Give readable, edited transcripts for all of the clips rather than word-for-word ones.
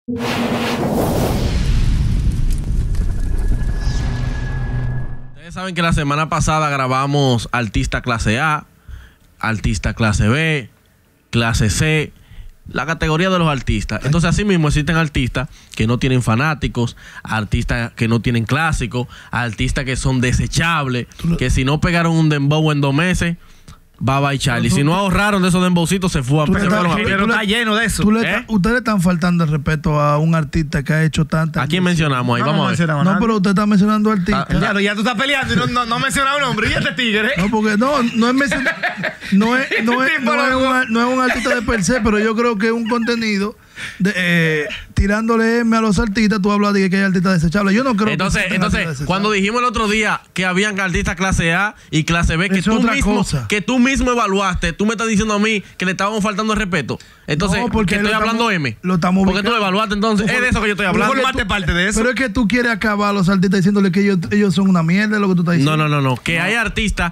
Ustedes saben que la semana pasada grabamos artista clase A, artista clase B, clase C, la categoría de los artistas. Entonces, así mismo existen artistas que no tienen fanáticos, artistas que no tienen clásicos, artistas que son desechables, que si no pegaron un dembow en 2 meses, bye bye Charlie. Si no ahorraron de esos dembowcitos, se fue a pero está lleno de eso. Ustedes le están faltando el respeto a un artista que ha hecho tantas. ¿A quién mencionamos ahí? Vamos a ver. No, pero usted está mencionando artistas. Claro, ya tú estás peleando y no mencionas un nombre. ¿Y este tigre? No, porque no es mencionar. No es un artista de per se, pero yo creo que es un contenido tirándole M a los artistas. Tú hablas de que hay artistas desechables. Yo no creo. Entonces, cuando dijimos el otro día que habían artistas clase A y clase B, que tú mismo evaluaste, tú me estás diciendo a mí que le estábamos faltando el respeto. Entonces, no, porque que estoy hablando M. Lo estamos porque tú lo evaluaste, entonces. Es de eso que yo estoy hablando. Formate parte de eso. Pero es que tú quieres acabar a los artistas diciéndole que ellos son una mierda, lo que tú estás diciendo. No. Que hay artistas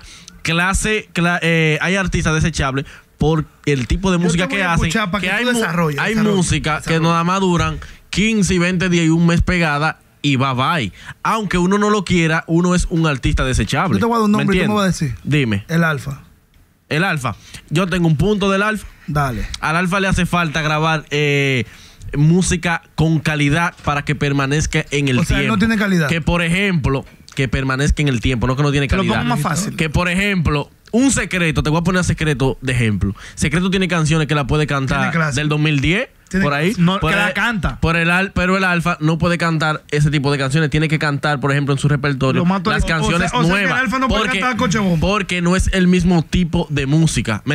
hay artistas desechables por el tipo de música que hacen. Que hay música que nada más duran 15 y 20 días y un mes pegada y bye. Aunque uno no lo quiera, uno es un artista desechable. Yo te voy a dar un nombre y tú me vas a decir. Dime. El Alfa. El Alfa. Yo tengo un punto del Alfa. Dale. Al Alfa le hace falta grabar música con calidad para que permanezca en el tiempo. No tiene calidad. Que por ejemplo, que permanezca en el tiempo, no que no tiene calidad. Lo pongo más fácil. Que por ejemplo, un Secreto, te voy a poner Secreto de ejemplo. Secreto tiene canciones que la puede cantar del 2010, por ahí. No, que la canta. Pero el Alfa no puede cantar ese tipo de canciones. Tiene que cantar, por ejemplo, en su repertorio las canciones nuevas. O sea que el Alfa no puede cantar Coche Bomba. Porque no es el mismo tipo de música.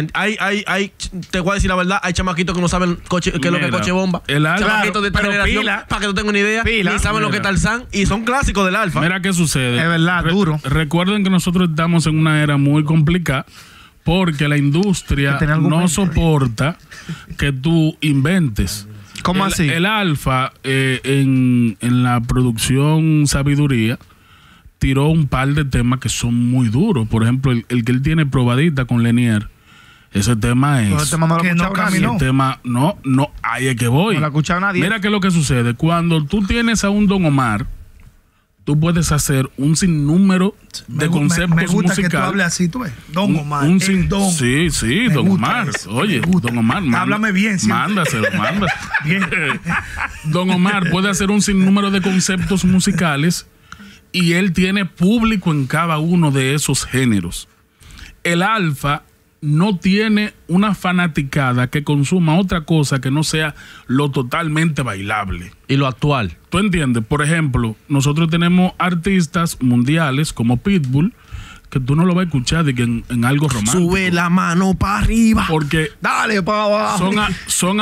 Te voy a decir la verdad, hay chamaquitos que no saben qué es lo que es Coche Bomba. El Alfa, chamaquitos de esta generación, para que tú tengas una idea, ni saben lo que es Tarzán, y son clásicos del Alfa. Mira qué sucede. Es verdad, duro. Recuerden que nosotros estamos en una era muy complicada porque la industria no soporta que tú inventes. ¿Cómo así? El Alfa en la producción Sabiduría tiró un par de temas que son muy duros. Por ejemplo, el que él tiene probadita con Lenier. Ese tema es... Ese tema no lo ha escuchado nadie. Ese tema, no, ahí es que voy. No lo ha escuchado nadie. Mira qué es lo que sucede. Cuando tú tienes a un Don Omar, tú puedes hacer un sinnúmero de conceptos musicales. Me gusta que tú hables así, tú ves. Don Omar. Sí, Don Omar. Oye, Don Omar. Háblame bien. Mándaselo. Bien. Don Omar puede hacer un sinnúmero de conceptos musicales y él tiene público en cada uno de esos géneros. El Alfa no tiene una fanaticada que consuma otra cosa que no sea lo totalmente bailable. Y lo actual. ¿Tú entiendes? Por ejemplo, nosotros tenemos artistas mundiales como Pitbull, que tú no lo vas a escuchar de que en algo romántico. Sube la mano para arriba. Porque dale para abajo. Son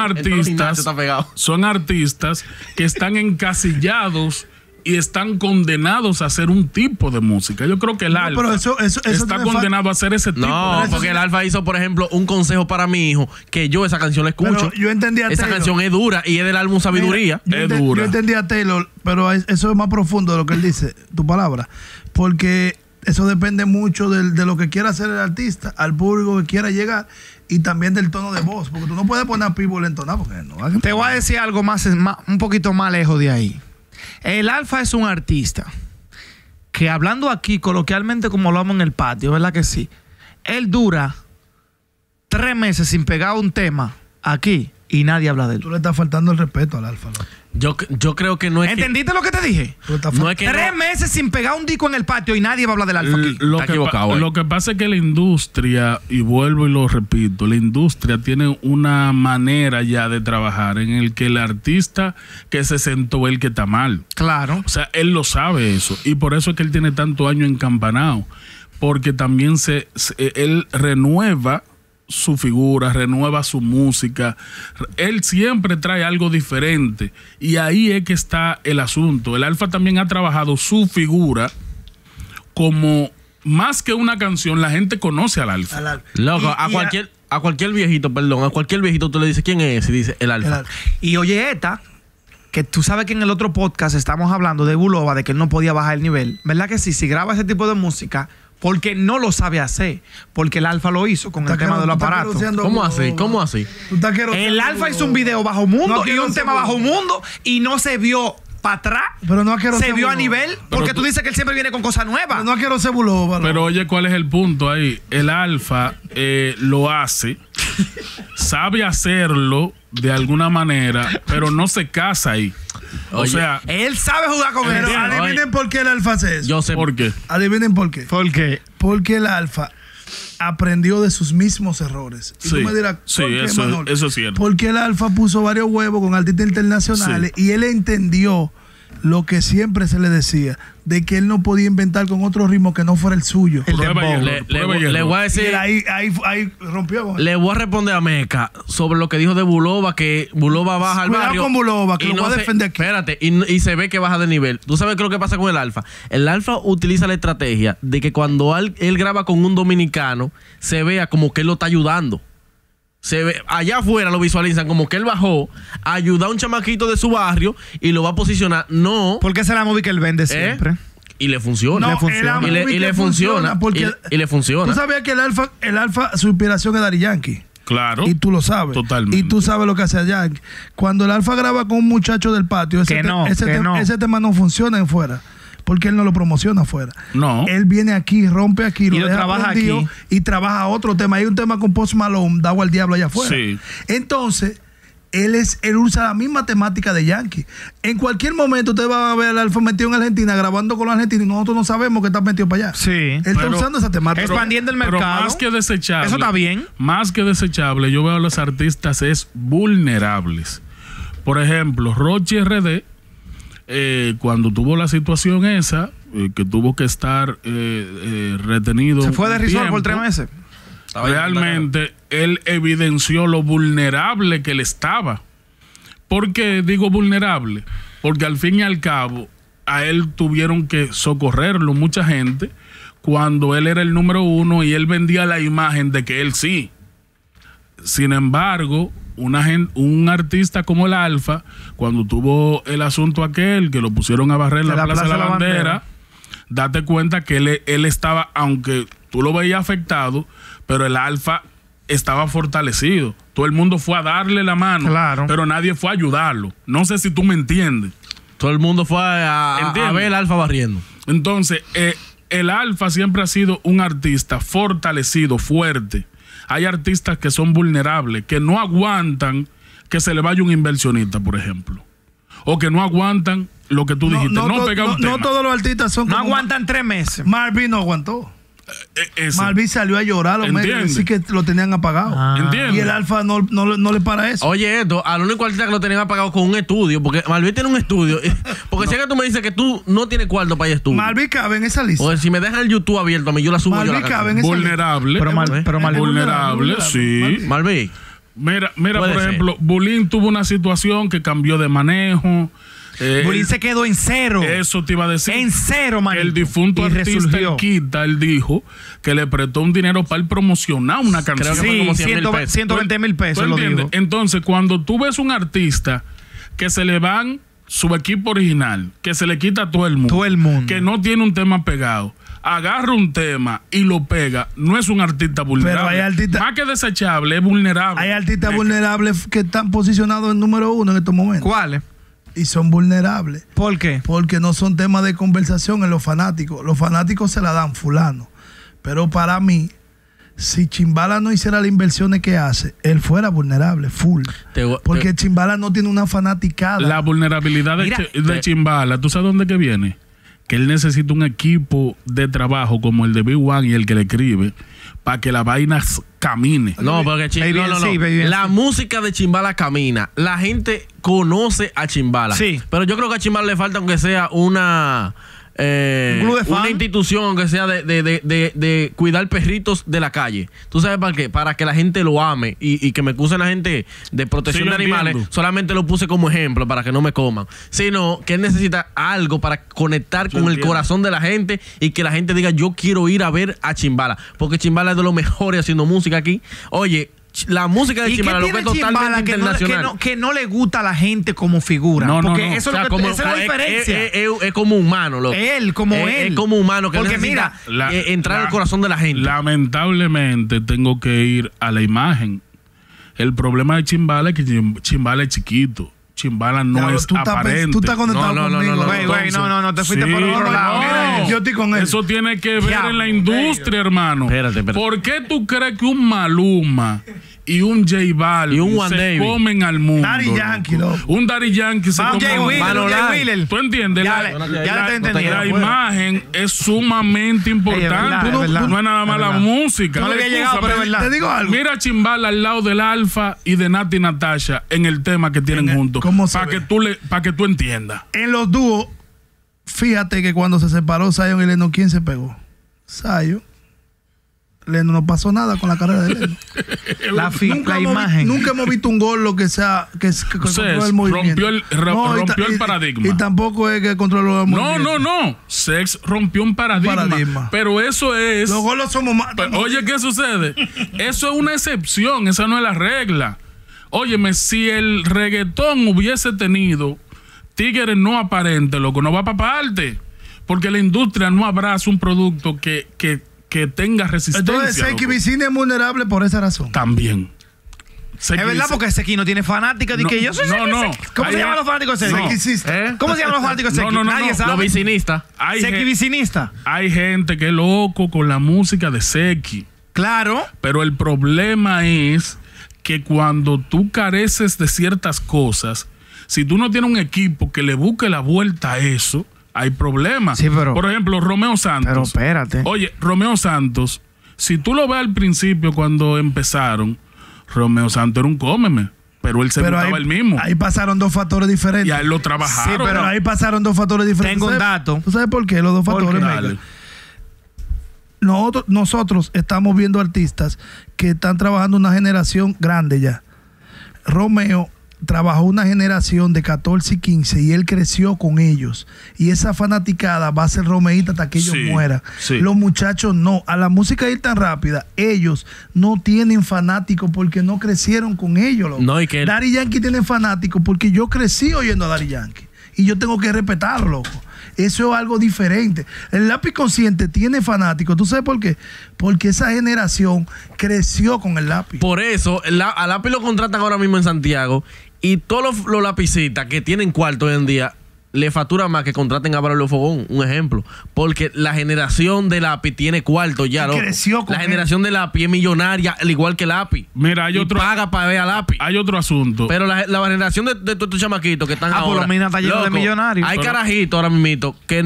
artistas que están encasillados y están condenados a hacer un tipo de música. Yo creo que el Alfa está condenado a hacer ese tipo. No, porque el Alfa hizo, por ejemplo, un consejo para mi hijo, que yo esa canción la escucho. Pero yo entendí a Esa Taylor. canción es dura y es del álbum Sabiduría. Mira, yo entendí a Taylor, pero eso es más profundo de lo que él dice, tu palabra. Porque eso depende mucho de lo que quiera hacer el artista, al público que quiera llegar y también del tono de voz. Porque tú no puedes poner a Pitbull entonado porque no. Te voy a decir algo más, un poquito más lejos de ahí. El Alfa es un artista que, hablando aquí coloquialmente como lo hablamos en el patio, ¿verdad que sí? Él dura 3 meses sin pegar un tema aquí y nadie habla de él. Tú le estás faltando el respeto al Alfa, ¿no? Yo creo que no es ¿Entendiste lo que te dije? No es que 3 meses sin pegar un disco en el patio y nadie va a hablar del Alfa aquí. Lo que pasa es que la industria, y vuelvo y lo repito, la industria tiene una manera ya de trabajar en el que el artista que se sentó el que está mal. Claro. O sea, él lo sabe eso. Y por eso es que él tiene tanto año encampanado. Porque también él renueva su figura, renueva su música. Él siempre trae algo diferente y ahí es que está el asunto. El Alfa también ha trabajado su figura como más que una canción. La gente conoce al Alfa. Loco, a cualquier viejito tú le dices quién es ese y dice el Alfa. Y oye, que tú sabes que en el otro podcast estamos hablando de Bulova, de que él no podía bajar el nivel. ¿Verdad que sí? Si graba ese tipo de música, porque no lo sabe hacer, porque el Alfa lo hizo con el tema de los aparatos. ¿Cómo así? ¿Cómo así? El Alfa hizo un video bajo mundo y un tema bajo mundo y no se vio para atrás. Pero no quiero se ser vio a buloba. nivel, porque tú dices que él siempre viene con cosas nuevas. Pero no quiero ser buloba. Pero oye, ¿cuál es el punto ahí? El Alfa lo hace, sabe hacerlo de alguna manera, pero no se casa ahí. O Oye, sea, Él sabe jugar con Pero eso. adivinen por qué el Alfa hace eso. Yo sé ¿por qué? Adivinen por qué. ¿Por qué? Porque el Alfa aprendió de sus mismos errores. Y tú Sí, me dirás, sí, ¿por qué, eso Manolo? es cierto. Porque el Alfa puso varios huevos con artistas internacionales y él entendió lo que siempre se le decía, de que él no podía inventar con otro ritmo que no fuera el suyo. El Prueba y dembow. error, prueba y le error. voy a Y decir... él ahí rompió. Le voy a responder a Meca sobre lo que dijo de Bulova, que Bulova baja al Cuidado barrio. con Bulova, que y lo voy a se- defender aquí. Espérate, y se ve que baja de nivel. ¿Tú sabes qué es lo que pasa con el Alfa? El Alfa utiliza la estrategia de que cuando él graba con un dominicano, se vea como que él lo está ayudando. Se ve, allá afuera lo visualizan como que él bajó, ayuda a un chamaquito de su barrio y lo va a posicionar. No. Porque esa es la movie que él vende siempre. Y le funciona. No, le funciona. es la Y le movie que funciona. porque Y le funciona. tú sabías que el Alfa, su inspiración es Daddy Yankee. Claro. Y tú lo sabes. Totalmente. Y tú sabes lo que hace Yankee. Cuando el Alfa graba con un muchacho del patio, ese tema no funciona en fuera. Porque él no lo promociona afuera. No. Él viene aquí, rompe aquí, Y lo deja trabaja prendido aquí. y trabaja otro tema. Hay un tema con Post Malone, Dado al Diablo allá afuera. Sí. Entonces, él usa la misma temática de Yankee. En cualquier momento usted va a ver al Alfa metido en Argentina, grabando con los argentinos, y nosotros no sabemos que está metido para allá. Sí. Él está Pero- usando esa temática. Expandiendo el Pero mercado. más que desechable. Eso está bien. Más que desechable, yo veo a los artistas es vulnerables. Por ejemplo, Rochi RD, cuando tuvo la situación esa, que tuvo que estar retenido. Se fue de un Resort por tiempo, 3 meses. Realmente él evidenció lo vulnerable que él estaba. ¿Por qué digo vulnerable? Porque al fin y al cabo a él tuvieron que socorrerlo mucha gente cuando él era el número 1 y él vendía la imagen de que él sí. Sin embargo, un artista como el Alfa, cuando tuvo el asunto aquel que lo pusieron a barrer la Plaza de la Bandera, date cuenta que él estaba, aunque tú lo veías afectado, pero el Alfa estaba fortalecido. Todo el mundo fue a darle la mano, Claro. pero nadie fue a ayudarlo. No sé si tú me entiendes. Todo el mundo fue a Entiendo. ver el Alfa barriendo. Entonces, el Alfa siempre ha sido un artista fortalecido, fuerte. Hay artistas que son vulnerables, que no aguantan que se le vaya un inversionista, por ejemplo. O que no aguantan lo que tú dijiste. No, pega un tema. no todos los artistas son No como aguantan 3 meses. Marvin no aguantó. Ese. Marvin salió a llorar a los medios, Entiende. decir que lo tenían apagado. ¿Entiendes? Y el Alfa no le para eso. Oye, esto, al único artista que lo tenían apagado con un estudio, porque Malví tiene un estudio. Porque si es que tú me dices que tú no tienes cuarto para ir a estudio. Marvin cabe en esa lista. O si me dejan el YouTube abierto a mí, yo la subo yo Marvin la cabe en canción. esa Vulnerable. Pero mal- vulnerable, sí. Malví. Mira, Puede por ser. ejemplo, Bulín tuvo una situación que cambió de manejo. Bulín se quedó en cero. Eso te iba a decir. En cero, Que manito. el difunto Y artista resurgió. Quita, él dijo que le prestó un dinero para él promocionar una canción. que fue Sí, como 100,000 pesos. 120 mil ¿Tú pesos, lo entiendes? digo. Entonces, cuando tú ves un artista que se le van su equipo original, que se le quita a todo el mundo, Todo el mundo. que no tiene un tema pegado, agarra un tema y lo pega, no es un artista vulnerable. hay artistas- Más que desechable, es vulnerable. Hay artistas vulnerables que están posicionados en número 1 en estos momentos. ¿Cuáles? Y son vulnerables. ¿Por qué? Porque no son temas de conversación en los fanáticos. Los fanáticos se la dan fulano. Pero para mí, si Chimbala no hiciera las inversiones que hace, él fuera vulnerable, full. Porque Chimbala no tiene una fanaticada. La vulnerabilidad Mira, de Chimbala, ¿tú sabes dónde que viene? Que él necesita un equipo de trabajo como el de Big One y el que le escribe para que la vaina camine. No, porque Baby no, no, no. NC, Baby La NC. música de Chimbala camina. La gente conoce a Chimbala. Sí. Pero yo creo que a Chimbala le falta aunque sea una Un club de fan. una institución que sea de cuidar perritos de la calle. ¿Tú sabes para qué? Para que la gente lo ame y que me acusen la gente de protección Sí, de yo animales. entiendo. Solamente lo puse como ejemplo para que no me coman. Sino que él necesita algo para conectar con el entiendo. corazón de la gente y que la gente diga yo quiero ir a ver a Chimbala. Porque Chimbala es de los mejores haciendo música aquí. Oye, la música de ¿Y qué Chimbala lo que tiene es Chimbala totalmente que no, internacional. que no le gusta a la gente como figura? No, no, porque no. eso O sea, es lo que, esa es la diferencia. Es como humano, loco. Él, como él. Es como humano que Porque necesita mira, entrar al corazón de la gente. Lamentablemente tengo que ir a la imagen. El problema de Chimbala es que Chimbala es chiquito. Chimbala no Diablo, es tú estás aparente. Tú estás conectado No, no, conmigo. no, no, Güey, no, te fuiste Sí, por otro lado. no. Yo estoy con él. Eso tiene que ver Diablo, en la industria, hermano. Espérate. ¿Por qué tú crees que un Maluma y un J Balvin Y un Juan se David comen al mundo? Daddy Yankee, loco. Un Daddy Yankee se Un come Jay al mundo. Wheeler, un Jay Wheeler. ¿Tú entiendes? Ya La- le la- estoy entendiendo. La imagen es sumamente importante. verdad, no, es verdad. no es nada más Es la verdad. música. No le había llegado, pero es verdad. Te digo algo. Mira a Chimbala al lado del Alfa y de Nati Natasha en el tema que tienen juntos. ¿cómo se Para ve? que tú entiendas. En los dúos, fíjate que cuando se separó Zion y Lennon, ¿quién se pegó? Zion. Lennon no pasó nada con la carrera de Lennon. La Nunca imagen. nunca hemos visto un gol lo que sea que controló el movimiento. rompió el paradigma. Y tampoco es que controló el movimiento. No. Sex rompió un paradigma. Pero eso es. Los golos somos más. Oye, ¿qué sucede? Eso es una excepción, esa no es la regla. Óyeme, si el reggaetón hubiese tenido tigres no aparentes, loco, no va para parte. Porque la industria no abraza un producto que tenga resistencia. Entonces, Seki loco. Vicini es vulnerable por esa razón. También. Es verdad, porque Seki no tiene fanática. No, Que yo soy no, Seki. no. ¿Cómo se Ahí- llaman los fanáticos de Seki? No. Existe. ¿Cómo se llaman los fanáticos de Seki? No, Nadie no. sabe. Los vicinistas. Hay, Seki gen- vicinista. hay gente que es loco con la música de Seki. Claro. Pero el problema es que cuando tú careces de ciertas cosas, si tú no tienes un equipo que le busque la vuelta a eso, hay problemas. Sí, pero- Por ejemplo, Romeo Santos. Pero espérate. Oye, Romeo Santos, si tú lo ves al principio cuando empezaron, Romeo Santos era un cómeme, pero él se gustaba el mismo. Ahí pasaron dos factores diferentes. Y a él lo trabajaron. Sí, pero ahí pasaron dos factores diferentes. Tengo un ¿Sabes- dato. ¿Tú sabes por qué? Los dos ¿Por factores. qué? Mega? Dale. Nosotros estamos viendo artistas que están trabajando una generación grande ya. Romeo trabajó una generación de 14 y 15 y él creció con ellos. Y esa fanaticada va a ser romeíta hasta que ellos Sí, mueran. sí. Los muchachos no. A la música ir tan rápida, ellos no tienen fanáticos porque no crecieron con ellos. Loco. No, y que- Daddy Yankee tiene fanáticos porque yo crecí oyendo a Daddy Yankee. Y yo tengo que respetarlo, loco. Eso es algo diferente. El lápiz consciente tiene fanáticos. ¿Tú sabes por qué? Porque esa generación creció con el lápiz. Por eso, a Lápiz lo contratan ahora mismo en Santiago y todos los lapicistas que tienen cuarto hoy en día le factura más que contraten a Braulio Fogón, un ejemplo. Porque la generación de Lápiz tiene cuarto ya, Y loco. creció con La él. generación de Lápiz es millonaria, al igual que Lápiz. Mira, hay Y otro, paga para ver a Lápiz. hay otro asunto. Pero la generación de estos chamaquitos que están Ah, por ahora. lo menos está lleno de millonarios. Hay Pero- carajitos ahora mismo que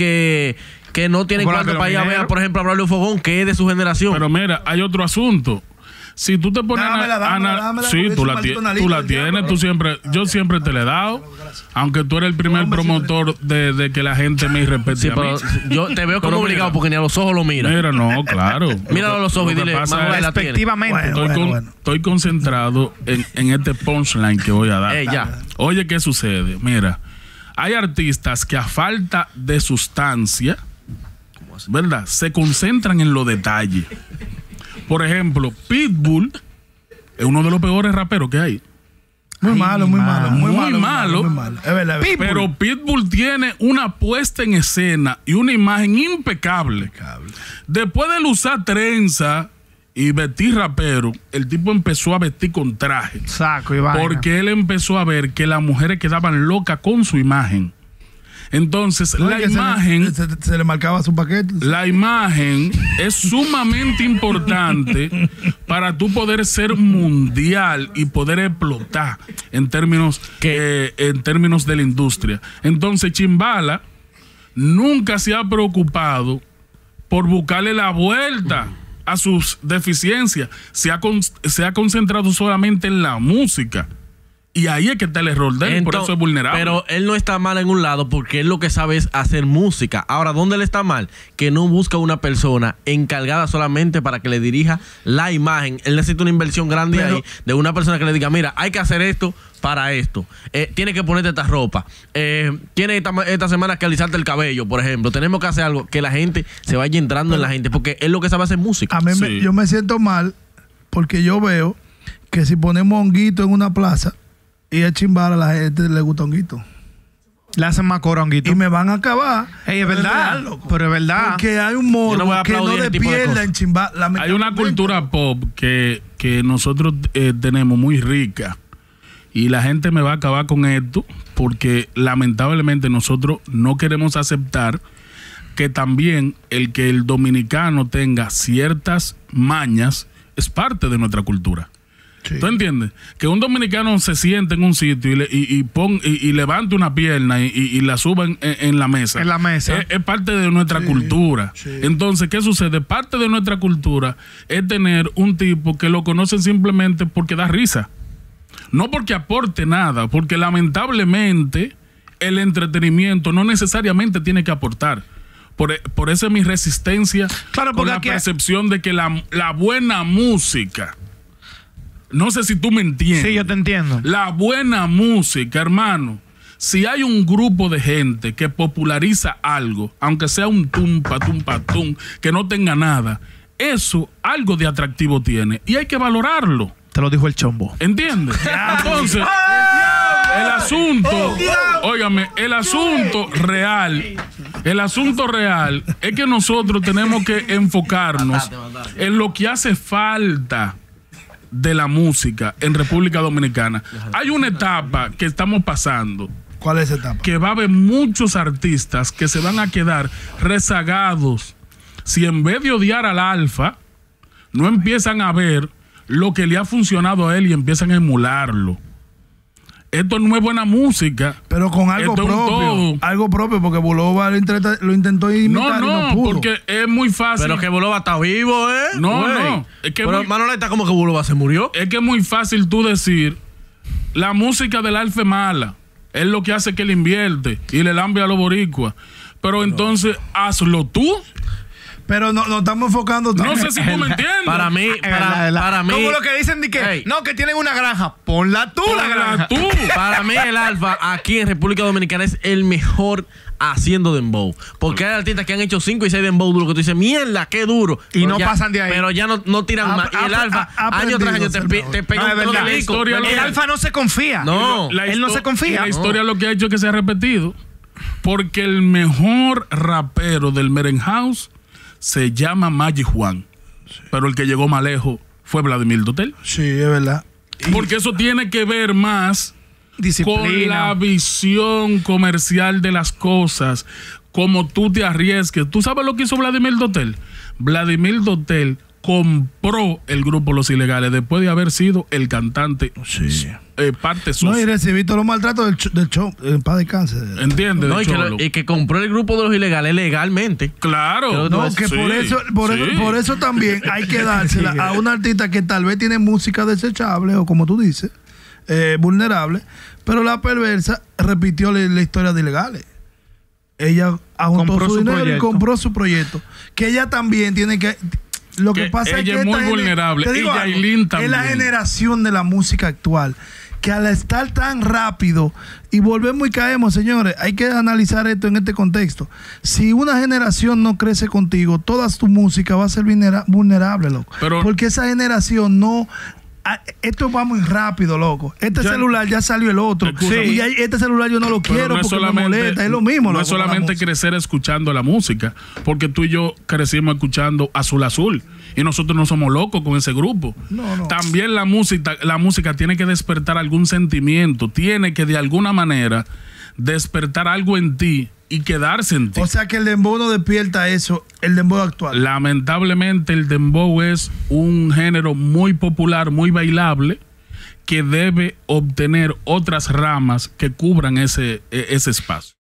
no tienen Por la cuarto que para ir a los ver, mineros. por ejemplo, a Braulio Fogón, que es de su generación. Pero mira, hay otro asunto. Si tú te pones Dámela, sí, porque tú es la, un maldito tú nalito la del tienes, diablo. yo siempre te la he dado, aunque tú eres el primer Hombre, promotor de que la gente me respete Sí, a pero mí. yo te veo como Pero obligado mira. porque ni a los ojos lo mira. Mira, no, claro. Míralo a los ojos y Lo que dile, pasa "Manuel, es- la tiene". Respectivamente. Bueno. Estoy concentrado en este punchline que voy a dar. Ya. Oye, ¿qué sucede? Mira, hay artistas que a falta de sustancia, ¿verdad? Se concentran en los detalles. Por ejemplo, Pitbull es uno de los peores raperos que hay. Muy malo, muy malo. Muy Muy malo. malo. Muy malo. Es verdad. Pitbull. Pero Pitbull tiene una puesta en escena y una imagen impecable. Después de él usar trenza y vestir rapero, el tipo empezó a vestir con traje. Saco y vaina. Porque él empezó a ver que las mujeres quedaban locas con su imagen. Entonces, No, la que se le- imagen... se le marcaba su paquete. La imagen es sumamente importante para tú poder ser mundial y poder explotar en términos de la industria. Entonces, Chimbala nunca se ha preocupado por buscarle la vuelta a sus deficiencias. Se ha concentrado solamente en la música. Y ahí es que está el error de él, por eso es vulnerable. Pero él no está mal en un lado porque él lo que sabe es hacer música. Ahora, ¿dónde él está mal? Que no busca una persona encargada solamente para que le dirija la imagen. Él necesita una inversión grande ahí de una persona que le diga, mira, hay que hacer esto para esto. Tienes que ponerte esta ropa. Tienes esta semana que alisarte el cabello, por ejemplo. Tenemos que hacer algo que la gente se vaya entrando en la gente porque él lo que sabe hacer música. A mí Sí. yo me siento mal porque yo veo que si ponemos honguito en una plaza y a chimbar a la gente le gusta honguito. Le hacen más coro a honguito. Y me van a acabar. Ey, es verdad. Pero es verdad. Porque hay un morbo Yo no voy a que no aplaudir ese tipo de despierta cosas. en chimbar. Hay una cultura pop que nosotros tenemos muy rica. Y la gente me va a acabar con esto porque lamentablemente nosotros no queremos aceptar que también el que el dominicano tenga ciertas mañas es parte de nuestra cultura. Sí. ¿Tú entiendes? Que un dominicano se siente en un sitio y levante una pierna y la suba en la mesa. En la mesa. Es parte de nuestra cultura. Sí. Entonces, ¿qué sucede? Parte de nuestra cultura es tener un tipo que lo conocen simplemente porque da risa. No porque aporte nada, porque lamentablemente el entretenimiento no necesariamente tiene que aportar. Por eso es mi resistencia Claro, con porque la aquí- percepción de que la buena música, no sé si tú me entiendes. Sí, yo te entiendo. La buena música, hermano. Si hay un grupo de gente que populariza algo, aunque sea un tum, que no tenga nada, eso algo de atractivo tiene y hay que valorarlo. Te lo dijo el chombo. ¿Entiendes? Entonces, el asunto, óigame, el asunto real es que nosotros tenemos que enfocarnos en lo que hace falta de la música en República Dominicana. Hay una etapa que estamos pasando ¿Cuál es esa etapa? que va a haber muchos artistas que se van a quedar rezagados si en vez de odiar al Alfa no empiezan a ver lo que le ha funcionado a él y empiezan a emularlo. Esto no es buena música. Pero con algo Esto es un propio. todo. Algo propio, porque Bulova lo intentó imitar y no pudo. porque es muy fácil. Pero que Bulova está vivo, ¿eh? No, Güey. no, es que Pero muy- Manoleta, como que Bulova se murió. Es que es muy fácil tú decir, la música del Alfa es mala. Es lo que hace que él invierte y le lambe a los boricuas. Pero entonces, hazlo tú. Pero no estamos enfocando No tanto. sé si tú me entiendes. Para mí, para mí. Como lo que dicen de que, Ey. no, que tienen una granja. Ponla tú la granja. Tú. Para mí el Alfa aquí en República Dominicana es el mejor haciendo dembow. Porque hay artistas que han hecho 5 y 6 dembow duros que tú dices, mierda, qué duro. Y Pero no pasan de ahí. Pero ya no tiran más. Y el Alfa, año tras año te pega No, es un verdad. tro de disco. La historia Mira, El Alfa no se confía. No. Él no se confía. La historia lo que ha hecho es que se ha repetido. Porque el mejor rapero del Merenhouse se llama Magic Juan. Pero el que llegó más lejos fue Vladimir Dotel. Sí, es verdad. Porque eso tiene que ver más con Disciplina. la visión comercial de las cosas, como tú te arriesgues. ¿Tú sabes lo que hizo Vladimir Dotel? Vladimir Dotel compró el grupo Los Ilegales después de haber sido el cantante parte No, socio. y recibí todos los maltratos del show, en paz de cáncer. ¿Entiendes? No, de y, que Cholo? y que compró el grupo de los ilegales legalmente. Claro. No, que Sí, por eso también hay que dársela a un artista que tal vez tiene música desechable o como tú dices, vulnerable, pero la perversa repitió la historia de Ilegales. Ella ajuntó Compró su su dinero y proyecto. compró su proyecto. Que ella también tiene que... Lo que Que pasa es ella que es muy esta vulnerable. te digo Y algo, Yailin es la también. generación de la música actual. Que al estar tan rápido y volvemos y caemos, señores, hay que analizar esto en este contexto. Si una generación no crece contigo, toda tu música va a ser vulnerable, loco. Pero- porque esa generación no... Esto va muy rápido, loco. Este Yo- celular ya salió el otro. Escúchame. Y este celular yo no lo Pero quiero no es porque me solamente- molesta. Es lo mismo. No loco, es con la solamente música. crecer escuchando la música, porque tú y yo crecimos escuchando Azul Azul y nosotros no somos locos con ese grupo. No. También la música tiene que despertar algún sentimiento, tiene que de alguna manera despertar algo en ti y quedarse en ti. O sea que el dembow no despierta eso, el dembow actual. Lamentablemente el dembow es un género muy popular, muy bailable, que debe obtener otras ramas que cubran ese espacio.